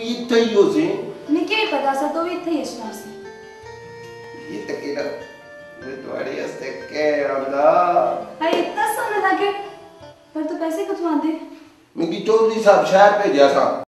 ਵੀ ਇੱਥੇ ਹੀ ਹੋ ਸੀ निके भी पता सा तो भी इथे ही असना सी ਇਹ ਤੱਕ ਇਹਦਾ ਮੈਂ ਤੁਹਾਡੇ ਵਾਸਤੇ ਕਹਿ ਆਂਦਾ हाय इतना सोने लगे पर तो पैसे कितों आंदे ਮੈਂ ਕੀ ਚੌਧਰੀ ਸਾਹਿਬ ਸ਼ਹਿਰ ਭੇਜਿਆ ਸਾਂ